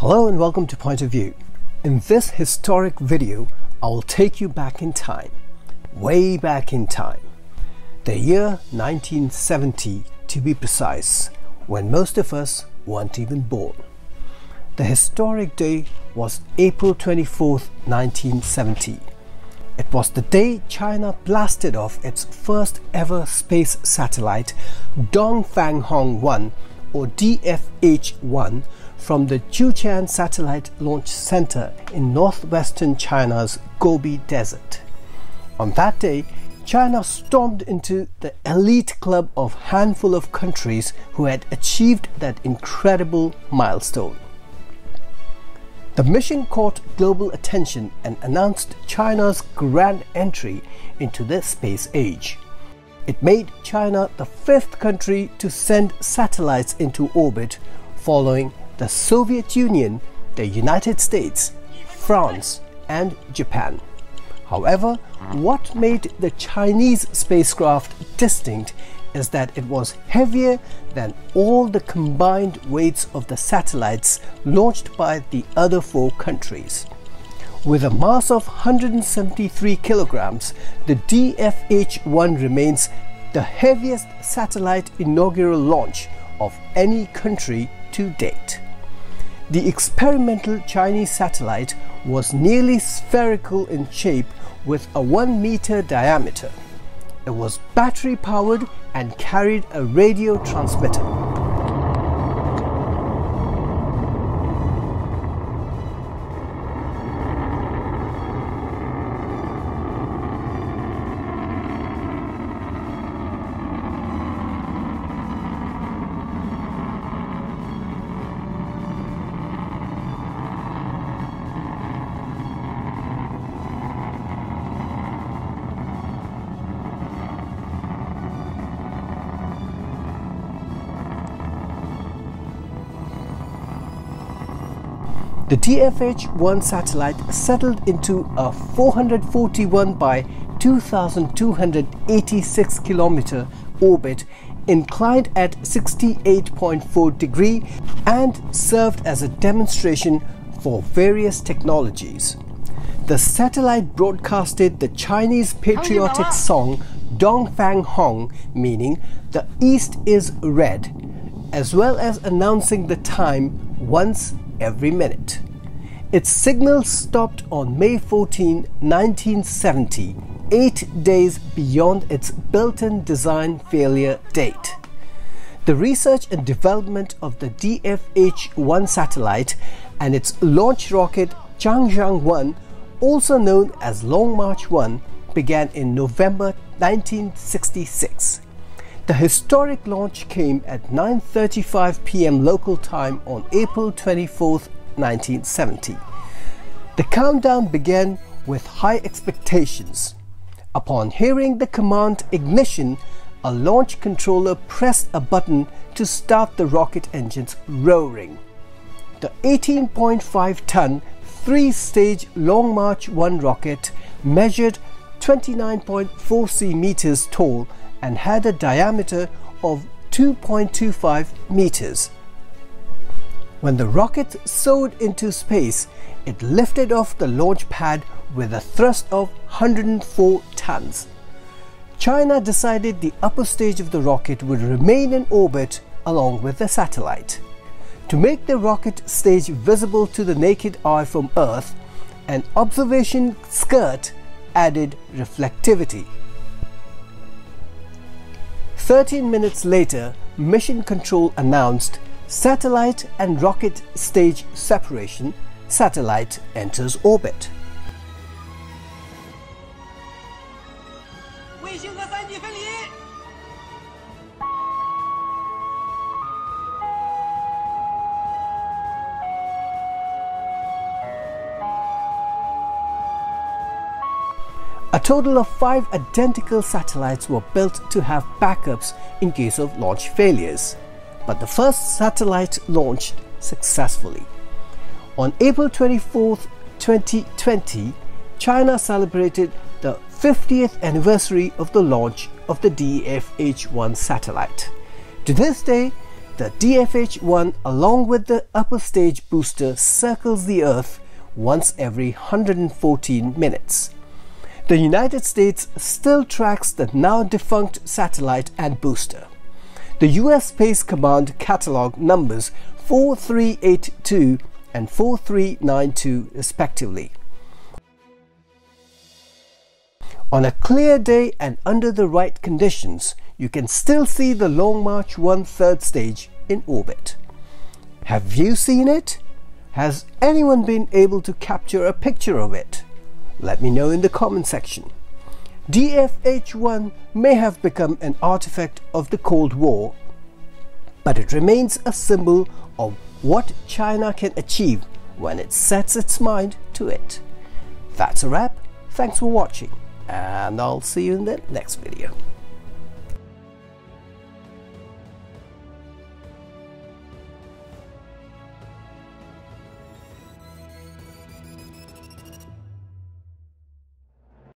Hello and welcome to Point of View. In this historic video, I will take you back in time, way back in time. The year 1970 to be precise, when most of us weren't even born. The historic day was April 24th, 1970. It was the day China blasted off its first ever space satellite, Dong Fang Hong-1 or DFH-1, from the Jiuquan Satellite Launch Center in northwestern China's Gobi Desert. On that day, China stormed into the elite club of handful of countries who had achieved that incredible milestone. The mission caught global attention and announced China's grand entry into the space age. It made China the fifth country to send satellites into orbit, following the Soviet Union, the United States, France, and Japan. However, what made the Chinese spacecraft distinct is that it was heavier than all the combined weights of the satellites launched by the other four countries. With a mass of 173 kilograms, the DFH-1 remains the heaviest satellite inaugural launch of any country to date. The experimental Chinese satellite was nearly spherical in shape with a 1-meter diameter. It was battery powered and carried a radio transmitter. The DFH-1 satellite settled into a 441 by 2,286 kilometer orbit, inclined at 68.4 degrees, and served as a demonstration for various technologies. The satellite broadcasted the Chinese patriotic song Dong Fang Hong, meaning "the East is red," as well as announcing the time once every minute. Its signal stopped on May 14, 1970, 8 days beyond its built-in design failure date. The research and development of the DFH-1 satellite and its launch rocket Chang'e-1, also known as Long March 1, began in November 1966. The historic launch came at 9:35 p.m. local time on April 24, 1970. The countdown began with high expectations. Upon hearing the command ignition, a launch controller pressed a button to start the rocket engines roaring. The 18.5-ton, 3-stage Long March 1 rocket measured 29.4 meters tall and had a diameter of 2.25 meters. When the rocket soared into space, it lifted off the launch pad with a thrust of 104 tons. China decided the upper stage of the rocket would remain in orbit along with the satellite. To make the rocket stage visible to the naked eye from Earth, an observation skirt added reflectivity. 13 minutes later, Mission Control announced satellite and rocket stage separation. Satellite enters orbit. A total of 5 identical satellites were built to have backups in case of launch failures, but the first satellite launched successfully. On April 24, 2020, China celebrated the 50th anniversary of the launch of the DFH-1 satellite. To this day, The DFH-1 along with the upper stage booster circles the Earth once every 114 minutes. The United States still tracks the now defunct satellite and booster. The US Space Command catalog numbers 4382 and 4392 respectively. On a clear day and under the right conditions, you can still see the Long March 1 third stage in orbit. Have you seen it? Has anyone been able to capture a picture of it? Let me know in the comment section. DFH-1 may have become an artifact of the Cold War, but it remains a symbol of what China can achieve when it sets its mind to it. That's a wrap. Thanks for watching, and I'll see you in the next video.